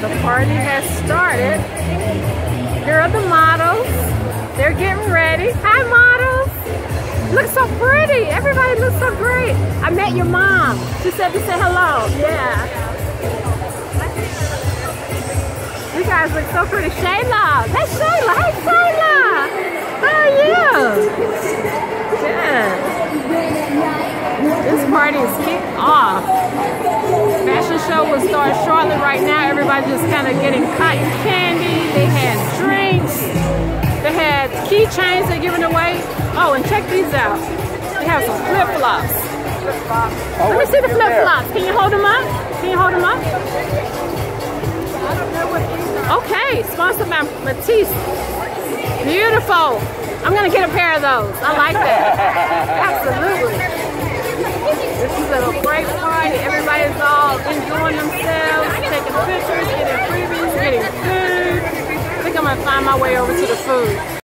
The party has started. Here are the models. They're getting ready. Hi, models. Look so pretty. Everybody looks so great. I met your mom. She said to say hello. Yeah. You guys look so pretty. Shayla. That's Shayla. Hey, Shayla. How are you? Good. This party is kicked off. Fashion show will start shortly. Right now, everybody's just kind of getting cotton candy. They had drinks. They had keychains they're giving away. Oh, and check these out. They have some flip-flops. Let me see the flip-flops. Can you hold them up? Can you hold them up? Okay, sponsored by Matisse. Beautiful. I'm going to get a pair of those. I like that. Absolutely. This is a great party. Everybody's all enjoying themselves, taking pictures, getting freebies, getting food. I think I'm going to find my way over to the food.